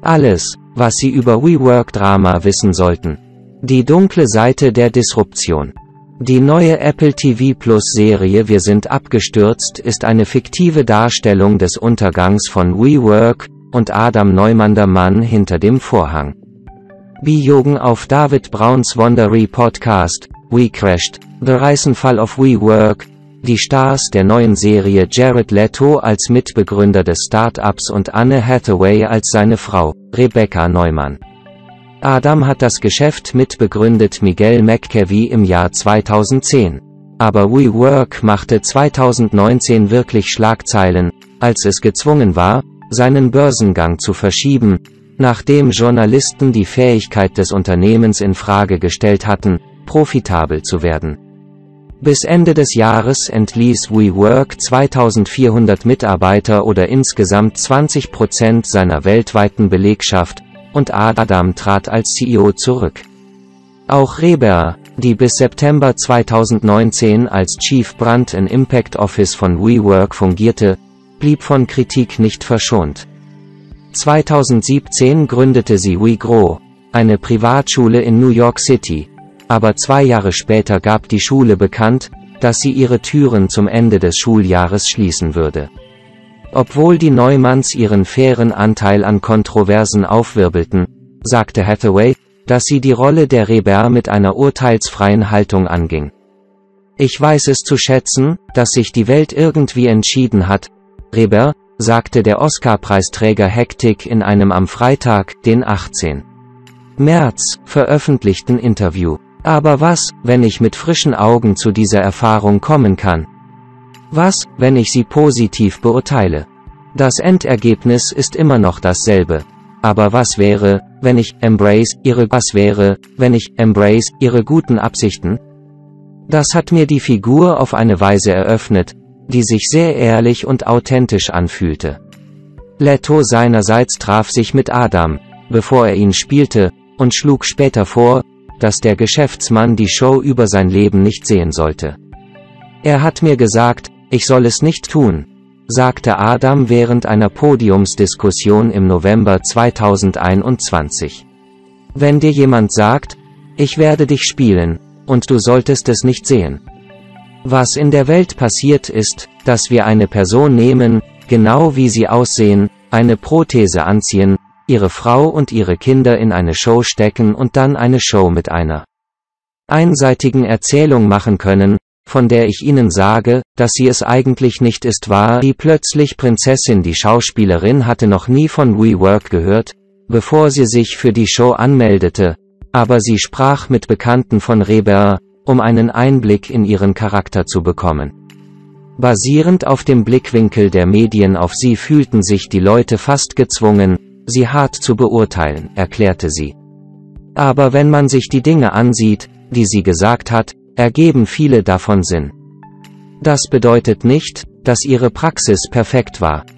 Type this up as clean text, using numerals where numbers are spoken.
Alles, was Sie über WeWork-Drama wissen sollten. Die dunkle Seite der Disruption. Die neue Apple TV Plus Serie Wir sind abgestürzt ist eine fiktive Darstellung des Untergangs von WeWork und Adam Neumann, der Mann hinter dem Vorhang. Bijogen auf David Browns Wondery Podcast, We Crashed, The Rise and Fall of WeWork, die Stars der neuen Serie Jared Leto als Mitbegründer des Start-ups und Anne Hathaway als seine Frau, Rebecca Neumann. Adam hat das Geschäft mitbegründet, Miguel McKevy im Jahr 2010. Aber WeWork machte 2019 wirklich Schlagzeilen, als es gezwungen war, seinen Börsengang zu verschieben, nachdem Journalisten die Fähigkeit des Unternehmens in Frage gestellt hatten, profitabel zu werden. Bis Ende des Jahres entließ WeWork 2400 Mitarbeiter oder insgesamt 20% seiner weltweiten Belegschaft, und Adam trat als CEO zurück. Auch Rebecca, die bis September 2019 als Chief Brand and Impact Officer von WeWork fungierte, blieb von Kritik nicht verschont. 2017 gründete sie WeGrow, eine Privatschule in New York City, aber 2 Jahre später gab die Schule bekannt, dass sie ihre Türen zum Ende des Schuljahres schließen würde. Obwohl die Neumanns ihren fairen Anteil an Kontroversen aufwirbelten, sagte Hathaway, dass sie die Rolle der Rebecca mit einer urteilsfreien Haltung anging. Ich weiß es zu schätzen, dass sich die Welt irgendwie entschieden hat, Rebecca, sagte der Oscar-Preisträger Hektik in einem am Freitag, den 18. März, veröffentlichten Interview. Aber was, wenn ich mit frischen Augen zu dieser Erfahrung kommen kann? Was, wenn ich sie positiv beurteile? Das Endergebnis ist immer noch dasselbe. Aber was wäre, wenn ich embrace ihre guten Absichten? Das hat mir die Figur auf eine Weise eröffnet, die sich sehr ehrlich und authentisch anfühlte. Leto seinerseits traf sich mit Adam, bevor er ihn spielte, und schlug später vor, dass der Geschäftsmann die Show über sein Leben nicht sehen sollte. Er hat mir gesagt, ich soll es nicht tun, sagte Adam während einer Podiumsdiskussion im November 2021. Wenn dir jemand sagt, ich werde dich spielen, und du solltest es nicht sehen. Was in der Welt passiert ist, dass wir eine Person nehmen, genau wie sie aussehen, eine Prothese anziehen, ihre Frau und ihre Kinder in eine Show stecken und dann eine Show mit einer einseitigen Erzählung machen können, von der ich ihnen sage, dass sie es eigentlich nicht ist, war die plötzlich Prinzessin. Die Schauspielerin hatte noch nie von WeWork gehört, bevor sie sich für die Show anmeldete, aber sie sprach mit Bekannten von Rebecca, um einen Einblick in ihren Charakter zu bekommen. Basierend auf dem Blickwinkel der Medien auf sie fühlten sich die Leute fast gezwungen, sie hart zu beurteilen, erklärte sie. Aber wenn man sich die Dinge ansieht, die sie gesagt hat, ergeben viele davon Sinn. Das bedeutet nicht, dass ihre Praxis perfekt war.